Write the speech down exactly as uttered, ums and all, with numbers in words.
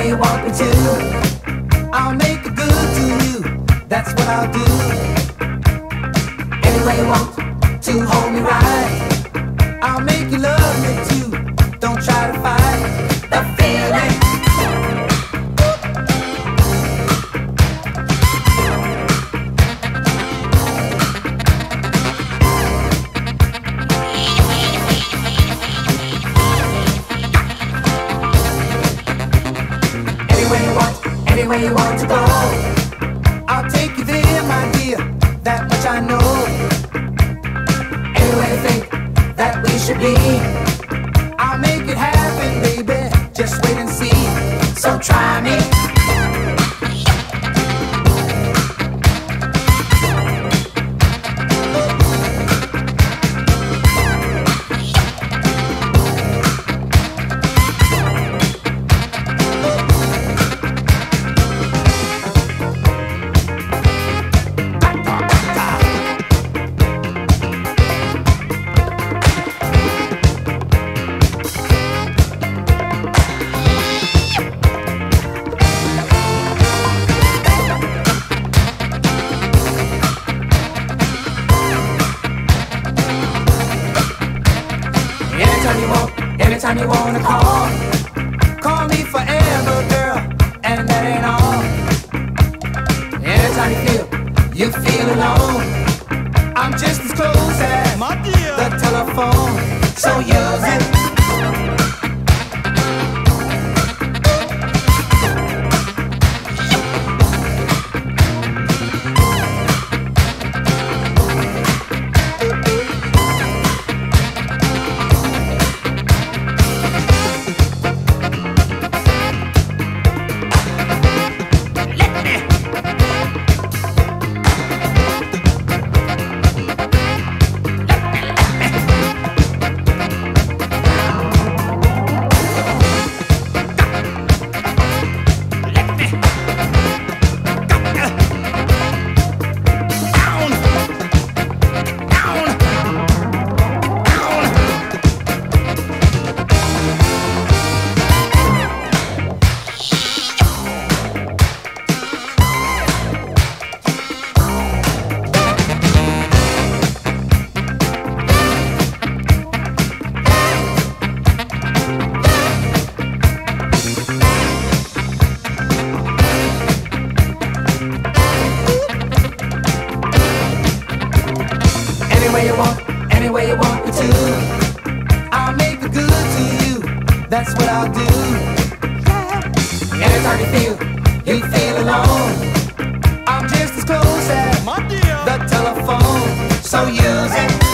way you want me to, I'll make it good to you. That's what I'll do. Any way you want to hold me right, I'll make you love me too. Don't try to fight the feeling. Anywhere you want to go, I'll take you there, my dear. That much I know. Anywhere you think that we should be, I'll make it happen, baby. Just wait and see. So try me. Anytime you wanna call, call me forever, girl, and that ain't all. Anytime you feel, you feel alone, I'm just as close as the telephone, so use it. Anyway you want me to, I'll make it good to you. That's what I'll do. Anytime you feel, you feel alone, I'm just as close as the telephone, so use it.